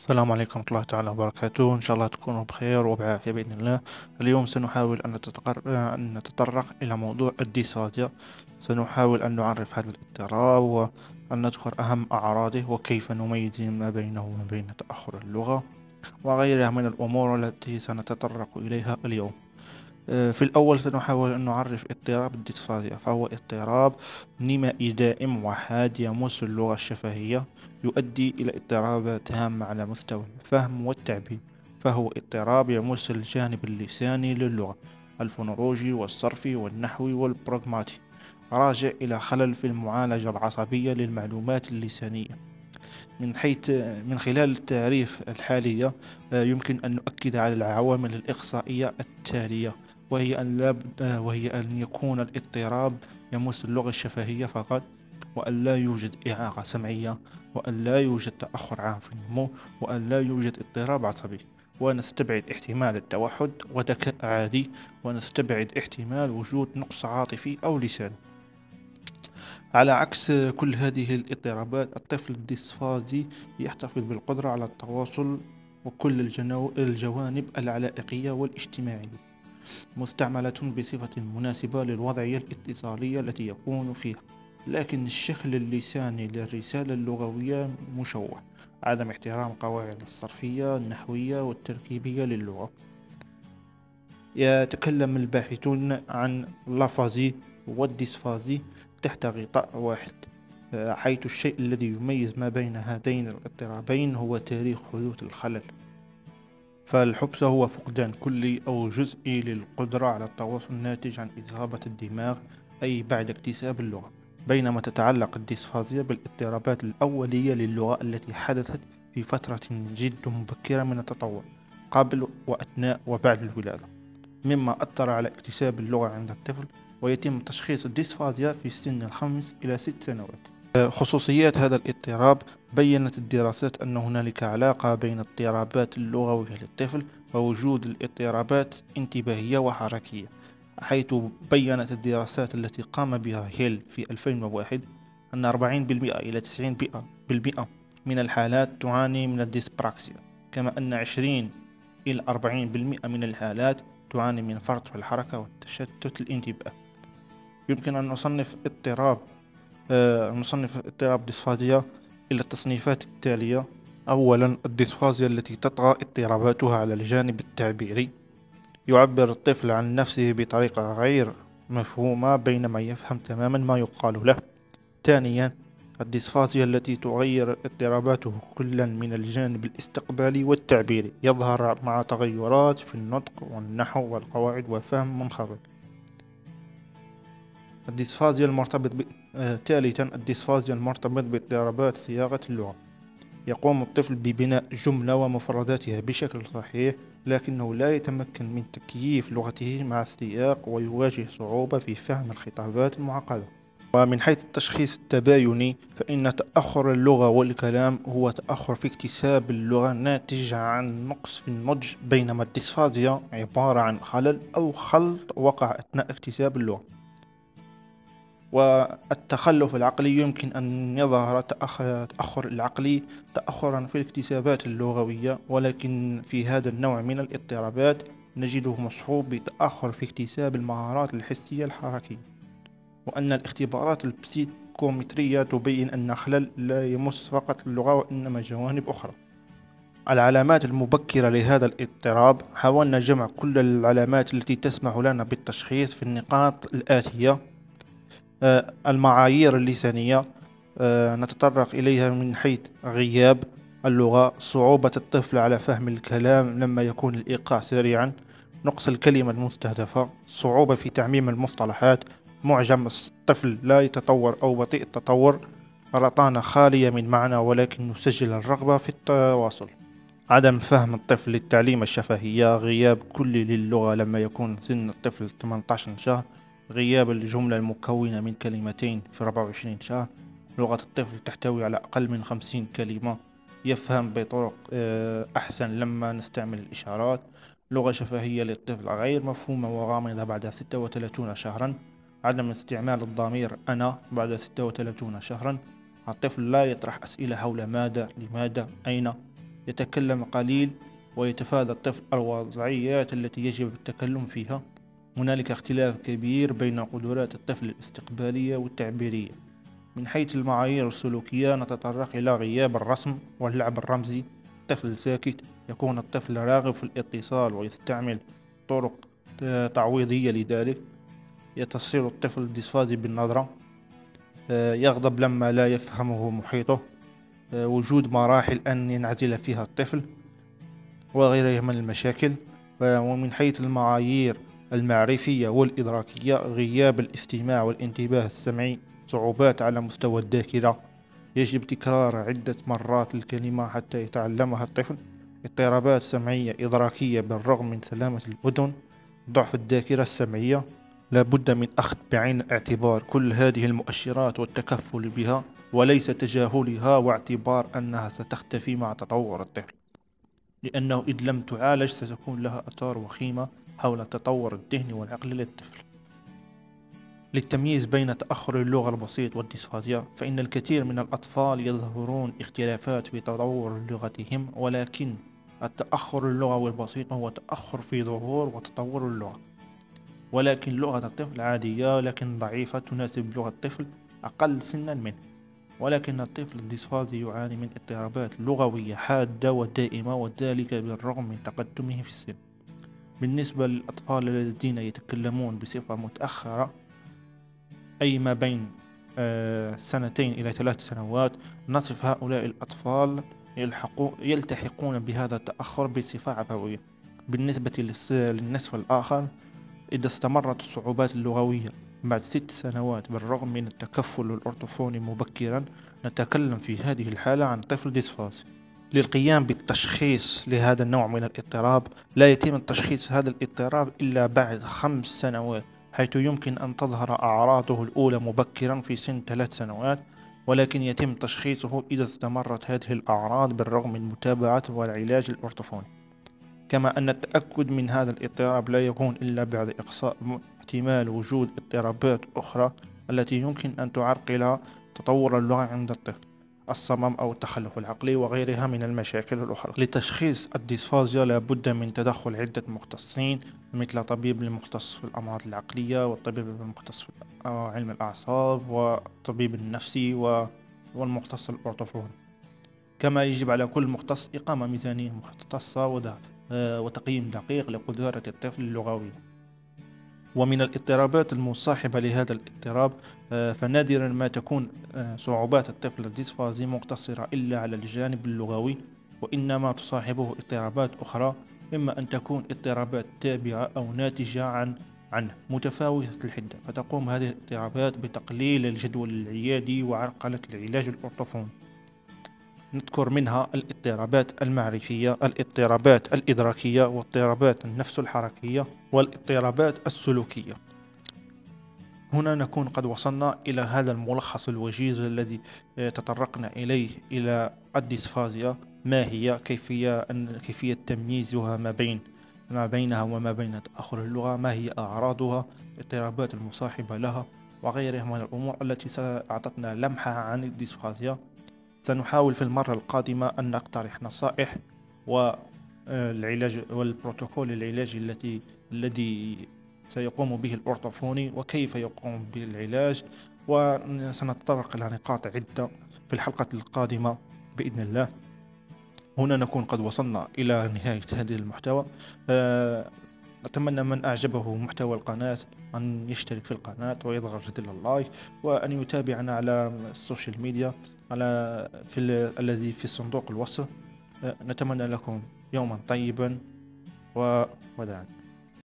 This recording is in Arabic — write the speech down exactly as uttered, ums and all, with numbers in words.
السلام عليكم ورحمة الله تعالى وبركاته. إن شاء الله تكونوا بخير وبعافية بإذن الله. اليوم سنحاول أن نتطر- أن نتطرق إلى موضوع الديسفازيا. سنحاول أن نعرف هذا الاضطراب وأن نذكر أهم أعراضه وكيف نميز ما بينه وما بين تأخر اللغة وغيرها من الأمور التي سنتطرق إليها اليوم. آه، في الأول سنحاول أن نعرف اضطراب الديسفازيا، فهو اضطراب نمائي دائم وحاد يمس اللغة الشفهية، يؤدي إلى اضطرابات هامة على مستوى الفهم والتعبير. فهو اضطراب يمس الجانب اللساني للغة، الفونولوجي والصرفي والنحوي والبراغماتي، راجع إلى خلل في المعالجة العصبية للمعلومات اللسانية. من حيث من خلال التعريف الحالية، آه، يمكن أن نؤكد على العوامل الإخصائية التالية، وهي أن لا بد- آه، وهي أن يكون الاضطراب يمس اللغة الشفهية فقط، وأن لا يوجد إعاقة سمعية، وأن لا يوجد تأخر عام في النمو، وأن لا يوجد اضطراب عصبي. ونستبعد احتمال التوحد وذكاء عادي، ونستبعد احتمال وجود نقص عاطفي أو لساني. على عكس كل هذه الاضطرابات، الطفل الديسفازي يحتفظ بالقدرة على التواصل وكل الجنو- الجوانب العلائقية والاجتماعية، مستعملة بصفة مناسبة للوضعية الاتصالية التي يكون فيها، لكن الشكل اللساني للرسالة اللغوية مشوه. عدم احترام قواعد الصرفية النحوية والتركيبية للغة. يتكلم الباحثون عن اللافازي والديسفازي تحت غطاء واحد، آه، حيث الشيء الذي يميز ما بين هذين الاضطرابين هو تاريخ حدوث الخلل. فالحبس هو فقدان كلي أو جزئي للقدرة على التواصل الناتج عن إصابة الدماغ، أي بعد اكتساب اللغة، بينما تتعلق الديسفازيا بالاضطرابات الأولية للغة التي حدثت في فترة جد مبكرة من التطور، قبل وأثناء وبعد الولادة، مما أثر على اكتساب اللغة عند الطفل. ويتم تشخيص الديسفازيا في سن الخمس إلى ست سنوات. خصوصيات هذا الاضطراب: بيّنت الدراسات أن هنالك علاقة بين الاضطرابات اللغوية للطفل ووجود الاضطرابات انتباهية وحركية، حيث بيّنت الدراسات التي قام بها هيل في ألفين وواحد أن أربعين بالمئة إلى تسعين بالمئة من الحالات تعاني من الديسبراكسيا، كما أن عشرين إلى أربعين بالمئة من الحالات تعاني من فرط في الحركة والتشتت الانتباه. يمكن أن نصنف اضطراب آه، نصنف اضطراب ديسفازيا إلى التصنيفات التالية. أولا، الديسفازيا التي تطغى اضطراباتها على الجانب التعبيري، يعبر الطفل عن نفسه بطريقة غير مفهومة بينما يفهم تماما ما يقال له. ثانيا، الديسفازيا التي تغير اضطراباته كلا من الجانب الاستقبالي والتعبيري، يظهر مع تغيرات في النطق والنحو والقواعد وفهم منخفض. الديسفازيا المرتبط ب... آه، ثالثا، الديسفازيا المرتبط باضطرابات صياغة اللغة، يقوم الطفل ببناء جملة ومفرداتها بشكل صحيح، لكنه لا يتمكن من تكييف لغته مع السياق ويواجه صعوبة في فهم الخطابات المعقدة. ومن حيث التشخيص التبايني، فإن تأخر اللغة والكلام هو تأخر في اكتساب اللغة ناتج عن نقص في النضج، بينما الديسفازيا عبارة عن خلل أو خلط وقع أثناء اكتساب اللغة. والتخلف العقلي: يمكن أن يظهر تأخ- تأخر العقلي تأخرا في الاكتسابات اللغوية، ولكن في هذا النوع من الاضطرابات نجده مصحوب بتأخر في اكتساب المهارات الحسية الحركية. وأن الاختبارات البسيكومترية تبين أن خلل لا يمس فقط اللغة وإنما جوانب أخرى. العلامات المبكرة لهذا الاضطراب: حاولنا جمع كل العلامات التي تسمح لنا بالتشخيص في النقاط الآتية. آه، المعايير اللسانية، آه، نتطرق إليها من حيث غياب اللغة، صعوبة الطفل على فهم الكلام لما يكون الإيقاع سريعا، نقص الكلمة المستهدفة، صعوبة في تعميم المصطلحات، معجم الطفل لا يتطور أو بطيء التطور، رطانة خالية من معنى ولكن نسجل الرغبة في التواصل، عدم فهم الطفل للتعليم الشفهية، غياب كلي للغة لما يكون سن الطفل ثمانية عشر شهر، غياب الجملة المكونة من كلمتين في أربعة وعشرين شهر، لغة الطفل تحتوي على أقل من خمسين كلمة، يفهم بطرق آه، أحسن لما نستعمل الإشارات، لغة شفهية للطفل غير مفهومة وغامضة بعد ستة وثلاثين شهرا، عدم استعمال الضمير أنا بعد ستة وثلاثين شهرا، الطفل لا يطرح أسئلة حول ماذا، لماذا، أين. يتكلم قليل ويتفادى الطفل الوضعيات التي يجب التكلم فيها. هنالك اختلاف كبير بين قدرات الطفل الاستقبالية والتعبيرية. من حيث المعايير السلوكية نتطرق إلى غياب الرسم واللعب الرمزي. الطفل ساكت، يكون الطفل راغب في الاتصال ويستعمل طرق تعويضية لذلك. يتصير الطفل ديسفازي بالنظرة، آه، يغضب لما لا يفهمه محيطه، آه، وجود مراحل أن ينعزل فيها الطفل وغيرها من المشاكل. ومن حيث المعايير المعرفية والإدراكية غياب الاستماع والانتباه السمعي، صعوبات على مستوى الذاكرة، يجب تكرار عدة مرات الكلمة حتى يتعلمها الطفل. اضطرابات سمعية إدراكية بالرغم من سلامة الأذن، ضعف الذاكرة السمعية. لابد من أخذ بعين الاعتبار كل هذه المؤشرات والتكفل بها، وليس تجاهلها واعتبار أنها ستختفي مع تطور الطفل، لأنه إذ لم تعالج ستكون لها آثار وخيمة حول التطور الذهني والعقلي للطفل. للتمييز بين تأخر اللغة البسيط والديسفازيا، فإن الكثير من الأطفال يظهرون اختلافات في تطور لغتهم، ولكن التأخر اللغوي البسيط هو تأخر في ظهور وتطور اللغة. ولكن لغة الطفل عادية لكن ضعيفة تناسب لغة الطفل أقل سنا منه. ولكن الطفل الديسفازي يعاني من اضطرابات لغوية حادة ودائمة، وذلك بالرغم من تقدمه في السن. بالنسبة للأطفال الذين يتكلمون بصفة متأخرة، أي ما بين آه، سنتين إلى ثلاث سنوات، نصف هؤلاء الأطفال يلحقوا يلتحقون بهذا التأخر بصفة عفوية. بالنسبة للس- للنصف الآخر، إذا استمرت الصعوبات اللغوية بعد ست سنوات بالرغم من التكفل الأرطوفوني مبكرا، نتكلم في هذه الحالة عن طفل ديسفازي. للقيام بالتشخيص لهذا النوع من الاضطراب، لا يتم التشخيص هذا الاضطراب إلا بعد خمس سنوات، حيث يمكن أن تظهر أعراضه الأولى مبكرا في سن ثلاث سنوات، ولكن يتم تشخيصه إذا استمرت هذه الأعراض بالرغم من متابعة والعلاج الأرطوفوني. كما أن التأكد من هذا الاضطراب لا يكون إلا بعد إقصاء احتمال وجود اضطرابات أخرى التي يمكن أن تعرقل تطور اللغة عند الطفل، الصمم أو التخلف العقلي وغيرها من المشاكل الأخرى. لتشخيص الديسفازيا لابد من تدخل عدة مختصين، مثل طبيب المختص في الأمراض العقلية، والطبيب المختص في علم الأعصاب، والطبيب النفسي، والمختص الأورطوفوني. كما يجب على كل مختص إقامة ميزانية مختصة وتقييم دقيق لقدرات الطفل اللغوية. ومن الاضطرابات المصاحبة لهذا الاضطراب، فنادرا ما تكون صعوبات الطفل الديسفازي مقتصرة إلا على الجانب اللغوي، وإنما تصاحبه اضطرابات أخرى، إما أن تكون اضطرابات تابعة أو ناتجة عن عنه متفاوتة الحدة، فتقوم هذه الاضطرابات بتقليل الجدول العيادي وعرقلة العلاج الأورطوفوني. نذكر منها الاضطرابات المعرفية، الاضطرابات الإدراكية، واضطرابات النفس الحركية، والاضطرابات السلوكية. هنا نكون قد وصلنا إلى هذا الملخص الوجيز الذي تطرقنا إليه إلى الديسفازيا، ما هي، كيفية كيفية تمييزها ما بين ما بينها وما بين تأخر اللغة، ما هي أعراضها، الاضطرابات المصاحبة لها، وغيرها من الأمور التي سأعطتنا لمحة عن الديسفازيا. سنحاول في المرة القادمة أن نقترح نصائح والعلاج والبروتوكول العلاجي التي الذي سيقوم به الأورطوفوني وكيف يقوم بالعلاج، وسنتطرق إلى نقاط عدة في الحلقة القادمة بإذن الله. هنا نكون قد وصلنا إلى نهاية هذا المحتوى. أتمنى من أعجبه محتوى القناة أن يشترك في القناة ويضغط زر اللايك، وأن يتابعنا على السوشيال ميديا على في الذي في صندوق الوصف. نتمنى لكم يوما طيبا، ووداعا.